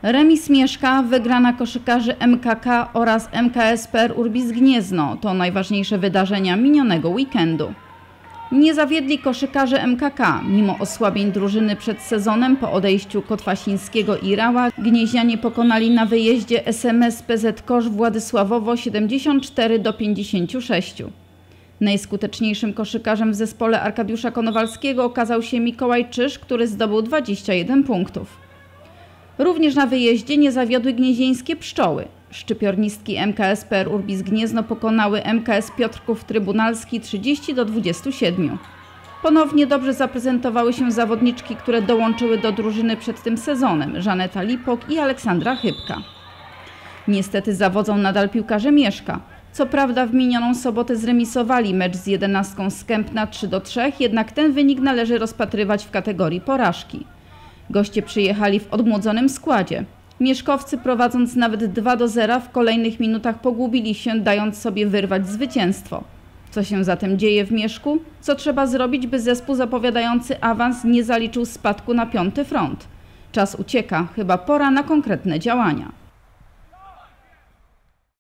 Remis Mieszka, wygrana koszykarzy MKK oraz MKS PR Urbis Gniezno to najważniejsze wydarzenia minionego weekendu. Nie zawiedli koszykarze MKK. Mimo osłabień drużyny przed sezonem po odejściu Kotwasińskiego i Rała, gnieźnianie pokonali na wyjeździe SMS PZ Kosz Władysławowo 74-56. Najskuteczniejszym koszykarzem w zespole Arkadiusza Konowalskiego okazał się Mikołaj Czyż, który zdobył 21 punktów. Również na wyjeździe nie zawiodły gnieźnieńskie pszczoły. Szczypiornistki MKS PR Urbis Gniezno pokonały MKS Piotrków Trybunalski 30-27. Ponownie dobrze zaprezentowały się zawodniczki, które dołączyły do drużyny przed tym sezonem, Żaneta Lipok i Aleksandra Chybka. Niestety zawodzą nadal piłkarze Mieszka. Co prawda w minioną sobotę zremisowali mecz z 11 z Kępna 3-3, jednak ten wynik należy rozpatrywać w kategorii porażki. Goście przyjechali w odmłodzonym składzie. Mieszkowcy, prowadząc nawet 2-0, w kolejnych minutach pogubili się, dając sobie wyrwać zwycięstwo. Co się zatem dzieje w Mieszku? Co trzeba zrobić, by zespół zapowiadający awans nie zaliczył spadku na 5. front? Czas ucieka, chyba pora na konkretne działania.